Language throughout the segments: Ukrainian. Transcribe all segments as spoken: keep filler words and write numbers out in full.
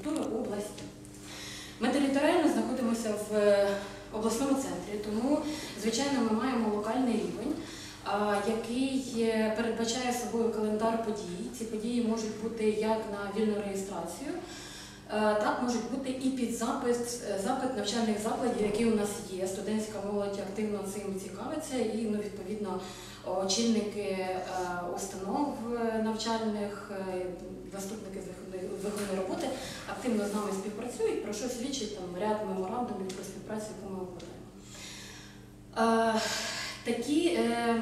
культури області. Ми територіально знаходимося в обласному центрі, тому, звичайно, ми маємо локальний рівень, який передбачає собою календар подій. Ці події можуть бути як на вільну реєстрацію, так можуть бути і під запит, запит навчальних закладів, які у нас є. Студентська молодь активно цим цікавиться і, ну, відповідно, очільники установ навчальних, заступники з виховної роботи активно з нами співпрацюють, про що свідчить там ряд меморандумів про співпрацю, яку ми укладаємо. Такі, е,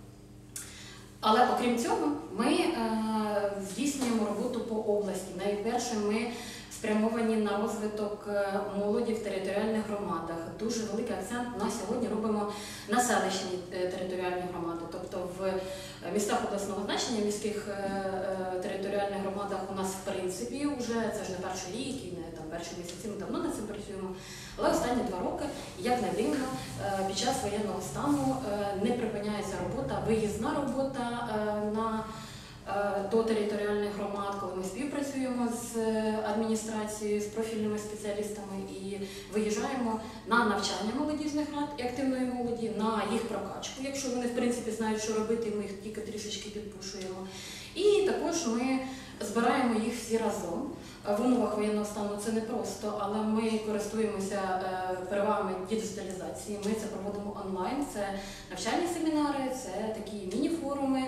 але окрім цього, ми е, здійснюємо роботу по області. Найперше, ми спрямовані на розвиток молоді в територіальних громадах. Дуже великий акцент на сьогодні робимо на селищні територіальні громади. Тобто в містах обласного значення, міських територіальних громадах у нас в принципі вже, це ж не перший рік і не там, перші місяці, ми давно над цим працюємо. Але останні два роки, як не дивно, під час воєнного стану не припиняється робота, виїзна робота на до територіальних громад, коли ми співпрацюємо з адміністрацією, з профільними спеціалістами і виїжджаємо на навчання молодіжних рад і активної молоді, на їх прокачку, якщо вони в принципі знають, що робити, ми їх тільки трішечки підпушуємо. І також ми збираємо їх всі разом. В умовах воєнного стану це не просто, але ми користуємося перевагами діджиталізації. Ми це проводимо онлайн, це навчальні семінари, це такі міні-форуми.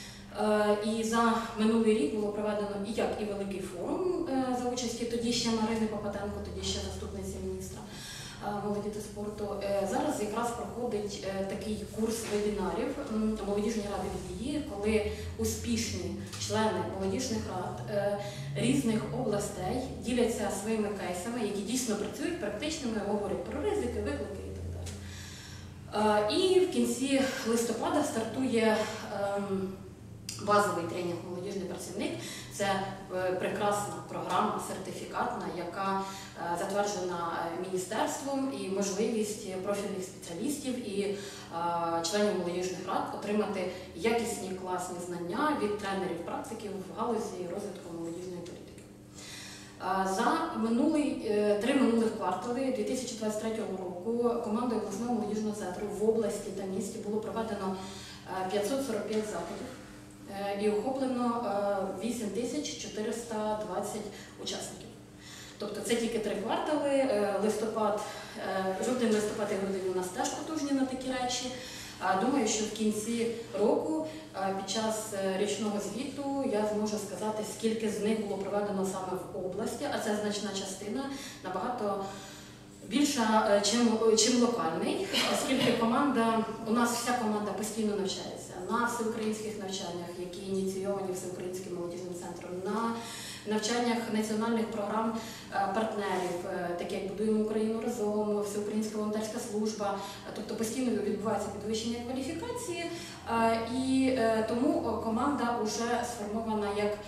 І за минулий рік було проведено і як і великий форум за участі тоді ще Марини Попаденко, тоді ще заступниці міністра молоді та спорту. Зараз якраз проходить такий курс вебінарів молодіжні ради від дії, коли успішні члени молодіжних рад різних областей діляться своїми кейсами, які дійсно працюють практичними, говорять про ризики, виклики і так далі. І в кінці листопада стартує базовий тренінг «Молодіжний працівник». Це прекрасна програма, сертифікатна, яка затверджена міністерством, і можливість профільних спеціалістів і членів молодіжних рад отримати якісні класні знання від тренерів-практиків в галузі розвитку молодіжної політики. За минулий, три минулих квартали дві тисячі двадцять третього року командою обласного молодіжного центру в області та місті було проведено п'ятсот сорок п'ять заходів і охоплено вісім тисяч чотириста двадцять учасників. Тобто це тільки три квартали, листопад, жовтень, листопад і грудень у нас теж потужні на такі речі. Думаю, що в кінці року, під час річного звіту, я зможу сказати, скільки з них було проведено саме в області, а це значна частина, набагато більша, чим, чим локальний, оскільки команда, у нас вся команда постійно навчається на всеукраїнських навчаннях, які ініційовані Всеукраїнським молодіжним центром, на навчаннях національних програм партнерів, такі як «Будуємо Україну разом», Всеукраїнська волонтерська служба, тобто постійно відбувається підвищення кваліфікації, і тому команда вже сформована як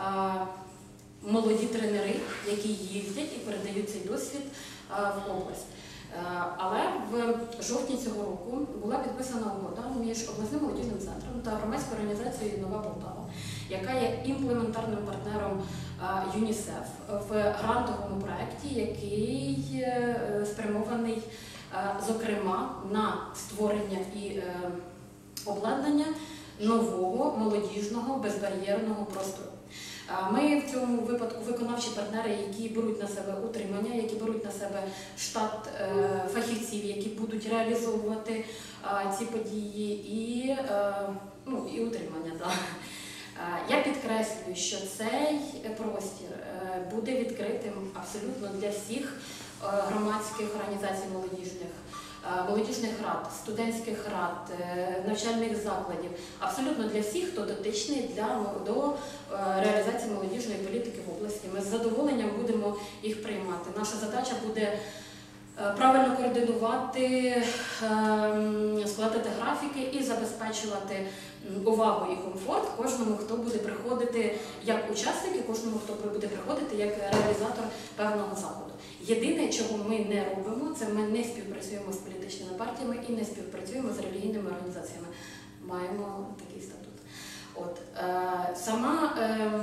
молоді тренери, які їздять і передають цей досвід в область. Але в жовтні цього року була підписана угода між обласним молодіжним центром та громадською організацією «Нова Полтава», яка є імплементарним партнером ЮНІСЕФ в грантовому проєкті, який спрямований, зокрема, на створення і обладнання нового молодіжного безбар'єрного простору. Ми в цьому випадку виконавчі партнери, які беруть на себе утримання, які беруть на себе штат фахівців, які будуть реалізовувати ці події, і, ну, і утримання. Да. Я підкреслюю, що цей простір буде відкритим абсолютно для всіх громадських організацій молодіжних, молодіжних рад, студентських рад, навчальних закладів, абсолютно для всіх, хто дотичний для, до реалізації молодіжної політики в області. Ми з задоволенням будемо їх приймати. Наша задача буде правильно координувати, складати графіки і забезпечувати увагу і комфорт кожному, хто буде приходити як учасник, і кожному, хто буде приходити як реалізатор певного заходу. Єдине, чого ми не робимо, це ми не співпрацюємо з політичними партіями і не співпрацюємо з релігійними організаціями. Маємо такий статут. От, е, сама, е,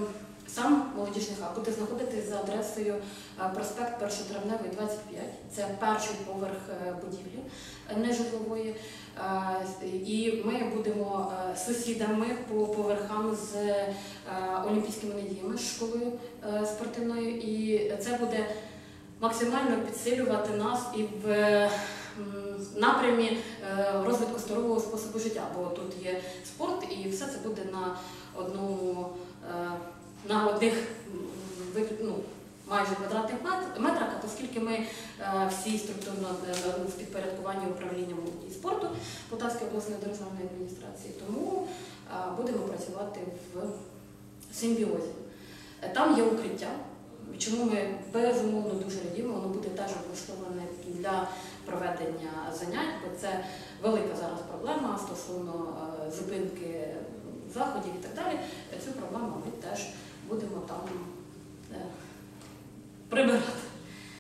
Сам молодіжний хаб буде знаходитись за адресою е, проспект Першотравневий, двадцять п'ять. Це перший поверх е, будівлі е, нежитлової. Е, І ми будемо е, сусідами по поверхам з е, олімпійськими надіями, з школою е, спортивною. І це буде максимально підсилювати нас і в е, м, напрямі е, розвитку здорового способу життя, бо тут є спорт і все це буде на одному е, на одних м, ну, майже квадратних мет- метрах, оскільки ми е, всі структурно е, в підпорядкуванні управління молоді і спорту Полтавської обласної державної адміністрації, тому е, будемо працювати в симбіозі. Е, Там є укриття, чому ми безумовно дуже радімо, воно буде теж облаштоване для проведення занять, бо це велика зараз проблема стосовно е, зупинки заходів і так далі. Цю проблему ми теж будемо там е, прибирати.